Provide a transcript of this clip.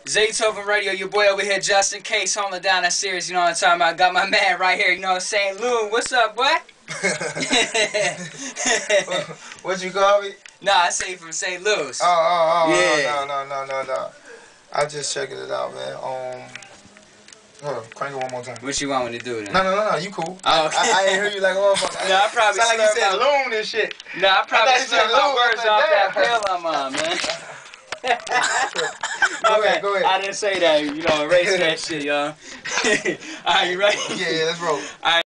Zaytoven Radio, your boy over here, just in case, holding down that series, you know what I'm talking about. Got my man right here, you know what I'm saying? Lou, what's up, boy? What you call me? Nah, I say from St. Louis. Yeah. No. I just checking it out, man. Hold on, crank it one more time. What you want me to do then? No, you cool. Oh, okay. I ain't hear you like a motherfucker. No, I probably sound like you said my... loon and shit. No, I probably slurred my words off that pill pill I'm on, man. Go ahead. I didn't say that, you know, erase that shit, y'all. Alright, you ready? Yeah, let's roll. Alright.